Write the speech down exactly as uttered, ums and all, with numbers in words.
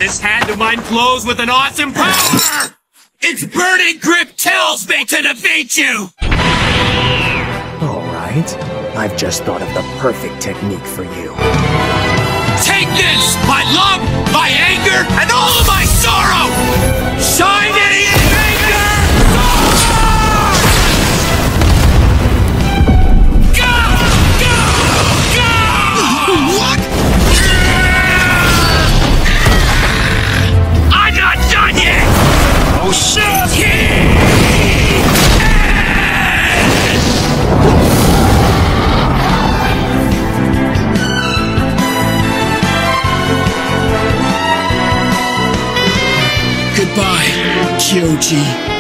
This hand of mine flows with an awesome power! Its burning grip tells me to defeat you! Alright, I've just thought of the perfect technique for you. Take this! My love, my anger, and all of my sorrow! Shine it in anger! Go! Go! Go! What? I'm not done yet! Oh shit! Goodbye, Kyoji.